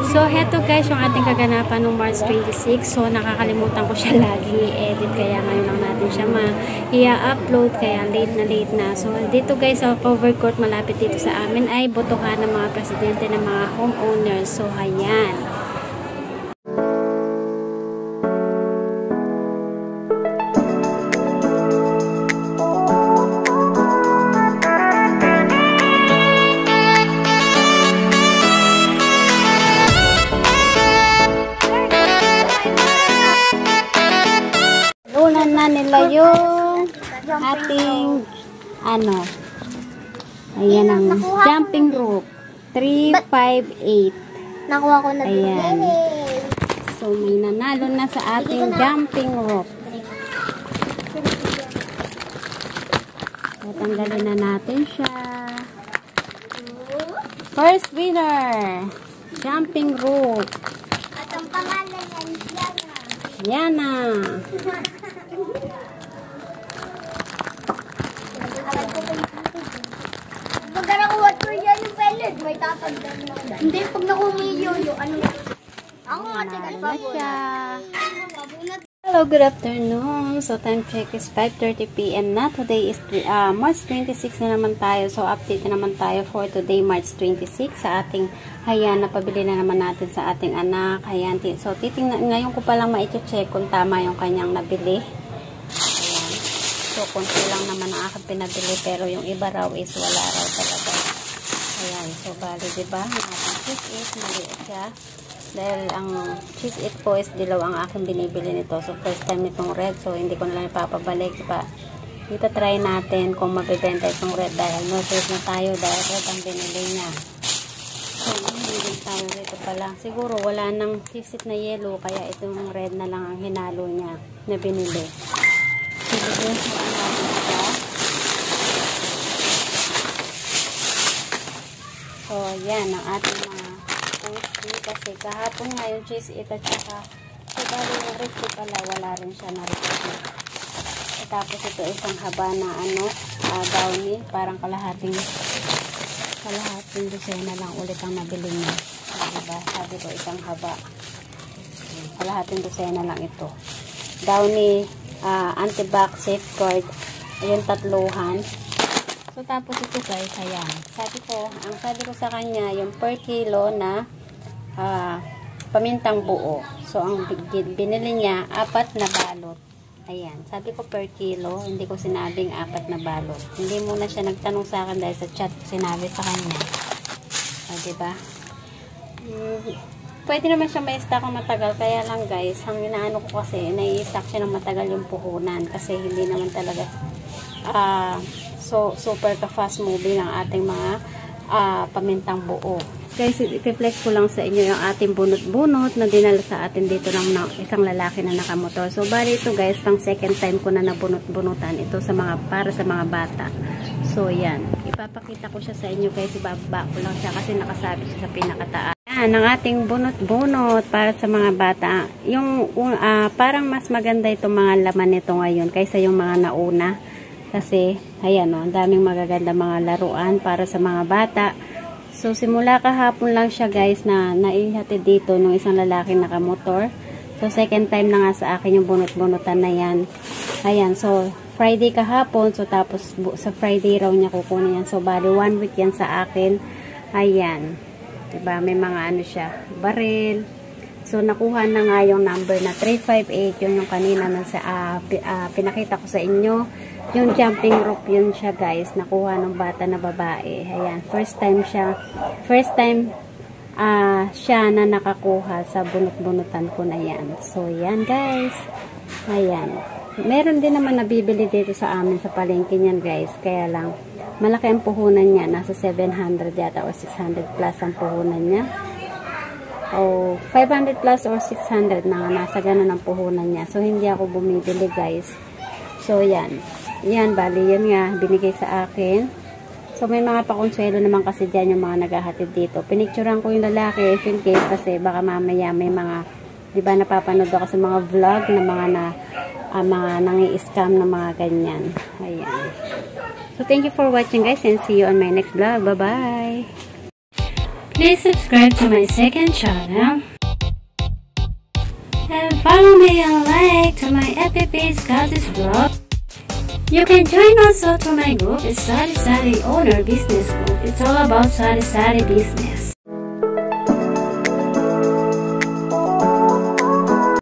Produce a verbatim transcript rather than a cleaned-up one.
So, heto guys, yung ating kaganapan ng March twenty-six. So, nakakalimutan ko siya lagi i-edit. Kaya ngayon lang natin siya ma-i-upload. Kaya late na late na. So, dito guys, sa cover court malapit dito sa amin ay botohan ng mga presidente ng mga homeowners. So, ayan. Na nila yung ating ano, ayan ang jumping rope three five eight. Nakuha ko na. Ayan. So may nanalo na sa ating jumping rope. Tatanggalin na natin siya. First winner, jumping rope. At ang pangalan yan, Yana. Pag nakuha ko yan yung pellet, may tatagdan mo. Hindi, pag nakuha mo yung yoyo, ano yan? Ako nga, tigal pa po. Hello, good afternoon. So, time check is five thirty p m na. Today is uh, March twenty-six na naman tayo. So, update na naman tayo for today, March twenty-six. Sa ating hayan, napabili na naman natin sa ating anak. Hayan. So, titingnan, ngayon ko palang ma-check kung tama yung kanyang nabili. Ayan. So, konti lang naman ang aking pinabili. Pero yung iba raw is wala raw talaga. Ayan. So, bali, diba? Ang ating cheese is maliit siya. Dahil ang cheese it po is dilaw ang aking binibili nito. So, first time itong red. So, hindi ko na lang ipapabalik. Diba? Dito try natin kung mabibenta itong red. Dahil no choice na tayo. Dahil red ang binili niya. So, hindi din tayo dito pala. Siguro wala nang cheese it na yellow. Kaya itong red na lang ang hinalo niya na binili. Sige, so, ano natin siya. So, yan ang ating mga kasi kahapon nga yung cheese it at saka so bali yung recipe pala wala rin siya na recipe. E, tapos ito isang haba na ano uh, downy, parang kalahating kalahating dosena lang ulit ang nabili niya. So, diba? Sabi ko isang haba kalahating dosena lang ito downy uh, anti-back safeguard yung tatluhan. So tapos ito guys, ayan sabi ko, ang sabi ko sa kanya yung per kilo na Uh, pamintang buo. So, ang binili niya, apat na balot. Ayan. Sabi ko per kilo, hindi ko sinabing apat na balot. Hindi muna siya nagtanong sa akin dahil sa chat sinabi sa kanya. O, diba? Hmm, pwede naman siya may-stock ng matagal. Kaya lang guys, ang inaano ko kasi, nai-stock siya ng matagal yung puhunan. Kasi hindi naman talaga uh, so, super ka-fast moving ang ating mga uh, pamintang buo. Guys, i-flex ko lang sa inyo yung ating bunot-bunot na dinala sa atin dito ng isang lalaki na nakamotor. So, bali ito guys, pang second time ko na nabunot-bunutan ito sa mga, para sa mga bata. So, yan. Ipapakita ko siya sa inyo guys. Ibababa ko lang siya kasi nakasabi siya sa pinakataas. Yan, ang ating bunot-bunot para sa mga bata. Yung, uh, parang mas maganda itong mga laman nito ngayon kaysa yung mga nauna. Kasi, ayan o, ang daming magaganda mga laruan para sa mga bata. So, simula kahapon lang siya guys na naihatid dito ng isang lalaki nakamotor. So, second time na nga sa akin yung bunot-bunutan na yan. Ayan, so, Friday kahapon. So, tapos sa Friday raw niya kukunin yan. So, bali one week yan sa akin. Ayan. Diba, may mga ano siya, baril. So, nakuha na nga yung number na three five eight. Yun yung kanina na sa, uh, uh, pinakita ko sa inyo. Yung jumping rope yun siya guys. Nakuha ng bata na babae. Ayan. First time siya. First time uh, siya na nakakuha sa bunot-bunutan ko na yan. So, yan guys. Ayan. Meron din naman nabibili dito sa amin sa palengke niyan guys. Kaya lang, malaki ang puhunan niya. Nasa seven hundred yata or six hundred plus ang puhunan niya. O five hundred plus or six hundred na nasa ganun ang puhunan niya. So, hindi ako bumibili guys. So, yan. Yan, bali, yan nga, binigay sa akin. So, may mga pakonsuelo naman kasi dyan yung mga naghahatid dito. Pinicturean ko yung lalaki, if in case, kasi baka mamaya may mga, di ba, napapanood ako sa mga vlog na mga na, uh, mga nangi-scam na mga ganyan. Ayan. So, thank you for watching guys and see you on my next vlog. Bye-bye! Please subscribe to my second channel. And follow me and like to my F B P Scouts Vlog. You can join also to my group. It's Sari Sari Owner Business Group. It's all about Sari Sari business.